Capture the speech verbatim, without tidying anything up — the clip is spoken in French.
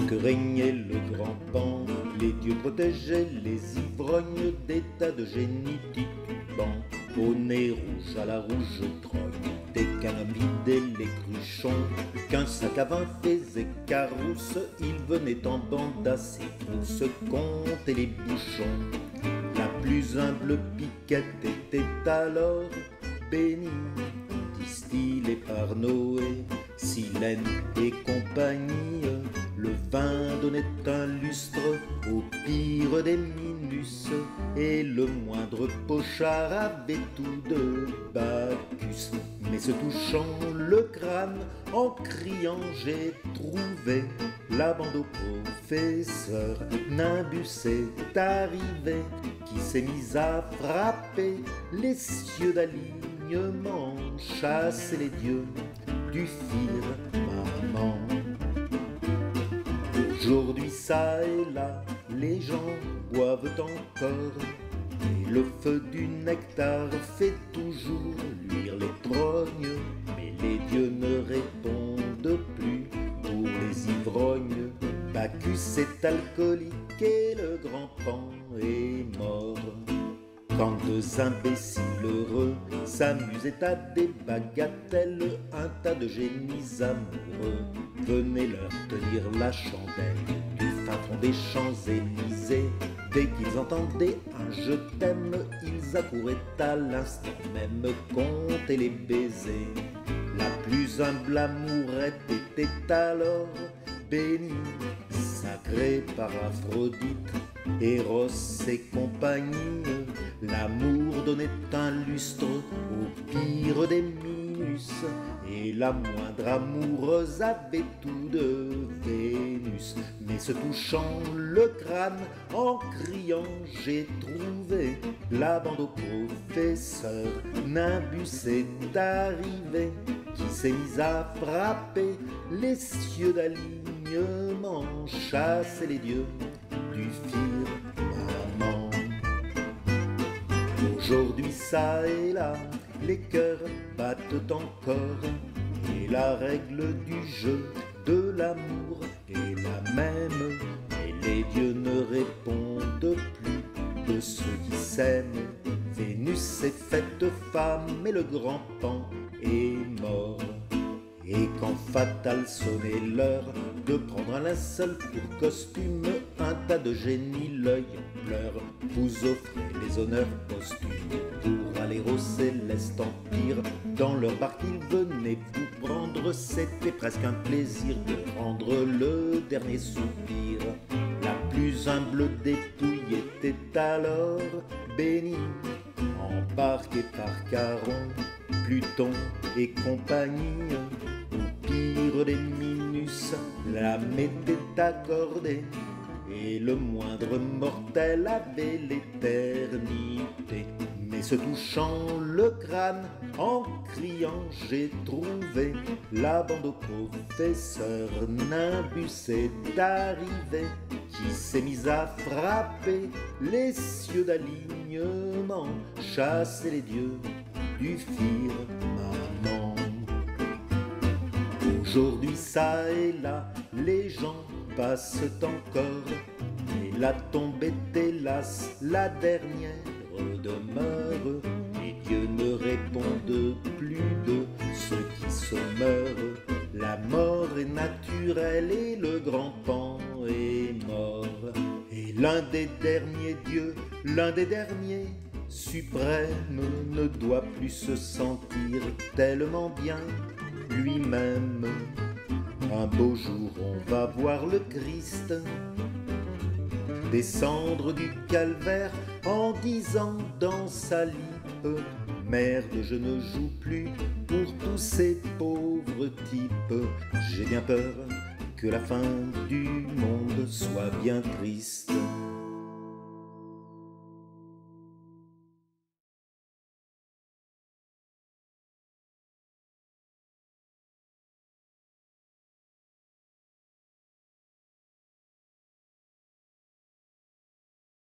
que régnait le grand pan, les dieux protégeaient les ivrognes des tas de génies titubants. Au nez rouge à la rouge trogne, dès qu'un homme vidait les cruchons, qu'un sac à vin faisait carousse, il venait en bande à ses trousses compter les bouchons. La plus humble piquette était alors bénie, distillée par Noé, Silène et compagnie. Le vin donnait un lustre au pire des Minus, et le moindre pochard avait tout de Bacchus. Mais se touchant le crâne, en criant j'ai trouvé, la bande au professeur Nimbus est arrivé, qui s'est mis à frapper les cieux d'alignement, chasser les dieux du firmament. Aujourd'hui, ça et là, les gens boivent encore, et le feu du nectar fait toujours luire les trognes. Mais les dieux ne répondent plus pour les ivrognes. Bacchus est alcoolique et le grand pan est mort. Quand deux imbéciles heureux s'amusaient à des bagatelles, un tas de génies amoureux venaient leur tenir la chandelle du fin fond des Champs-Élysées. Dès qu'ils entendaient un « je t'aime », ils accouraient à l'instant même compter les baisers. La plus humble amourette était alors bénie, sacrée par Aphrodite, Eros et compagnie. L'amour donnait un lustre au pire des Minus, et la moindre amoureuse avait tout de Vénus. Mais se touchant le crâne, en criant j'ai trouvé, la bande au professeur Nimbus est arrivé, qui s'est mis à frapper les cieux d'alignement, chasser les dieux du firmament. Aujourd'hui, ça et là, les cœurs battent encore, et la règle du jeu de l'amour est la même. Et les dieux ne répondent plus de ceux qui s'aiment. Vénus est faite femme et le grand pan est mort. Et quand fatal sonnait l'heure de prendre un linceul pour costume, un tas de génies l'œil pleure, vous offrez les honneurs posthumes pour aller au céleste empire. Dans leur barque ils venaient vous prendre, c'était presque un plaisir de rendre le dernier soupir. La plus humble dépouille était alors bénie, embarquée par Charon, Pluton et compagnie. Au pire des Minus, la m'était accordée, et le moindre mortel avait l'éternité. Mais se touchant le crâne, en criant j'ai trouvé, la bande au professeur Nimbus est arrivé, qui s'est mis à frapper les cieux d'alignement, chasser les dieux du firmament. Aujourd'hui, ça et là, les gens passent encore, et la tombe est hélas la dernière demeure. Les dieux ne répondent plus de ceux qui se meurent. La mort est naturelle et le grand pan est mort. Et l'un des derniers dieux, l'un des derniers suprême, ne doit plus se sentir tellement bien lui-même. Un beau jour on va voir le Christ descendre du calvaire en disant dans sa lippe, merde, je ne joue plus pour tous ces pauvres types. J'ai bien peur que la fin du monde soit bien triste.